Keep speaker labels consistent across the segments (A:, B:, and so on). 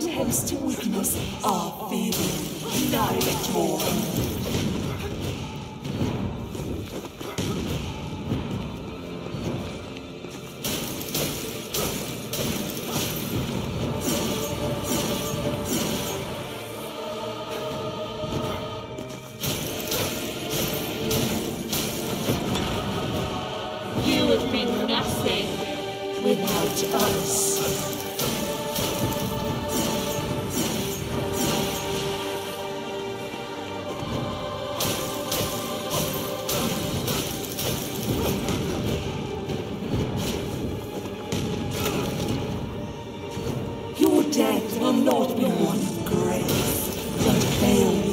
A: attempts to weakness are feeble. Annihilate more.
B: You would be nothing
A: Without us. Your death will not be one of grace, but failure.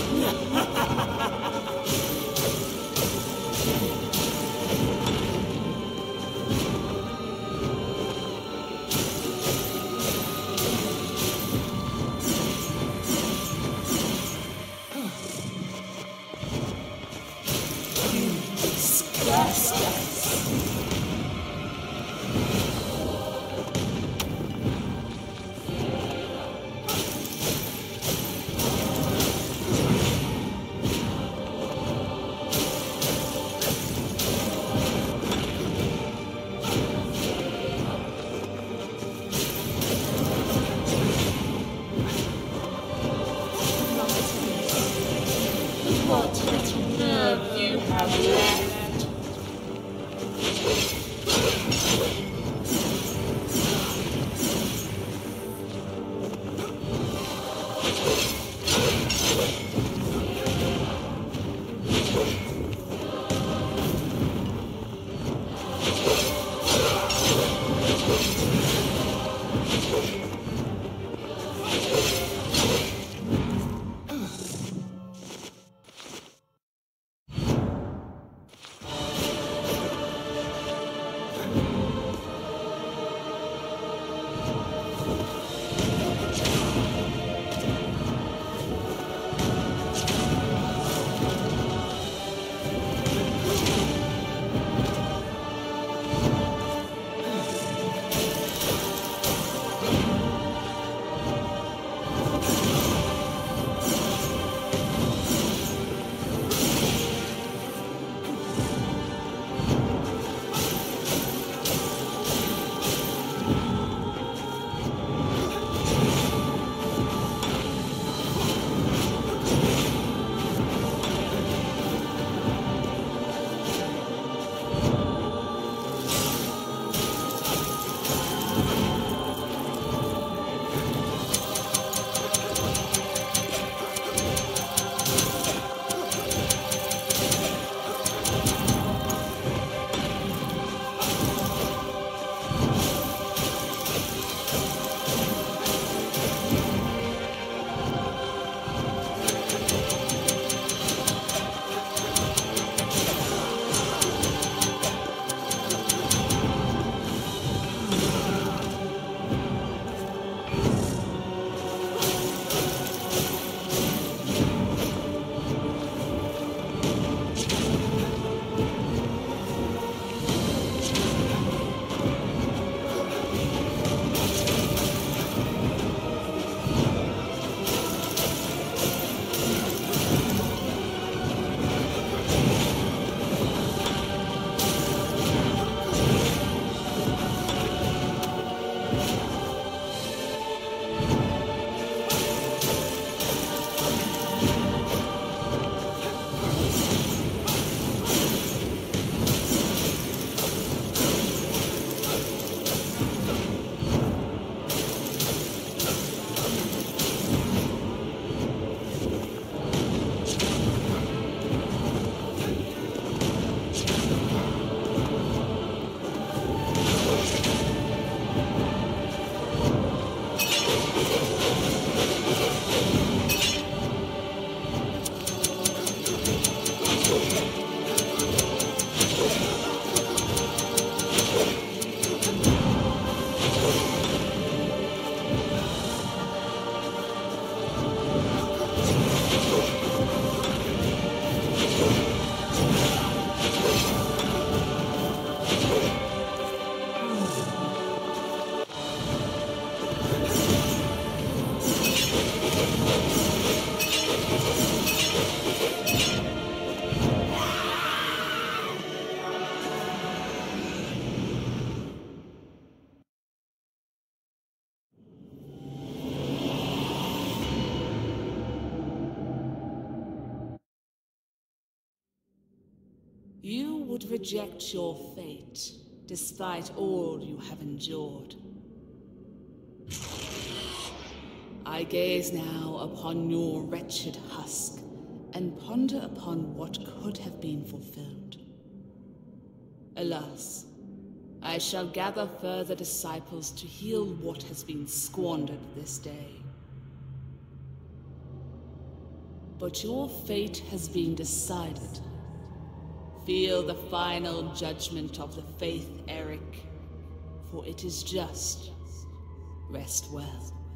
B: what little nerve you have left.
A: You would reject your fate, despite all you have endured. I gaze now upon your wretched husk, and ponder upon what could have been fulfilled. Alas, I shall gather further disciples to heal what has been squandered this day. But your fate has been decided. Feel the final judgment of the faith, Eric, for it is just. Rest well.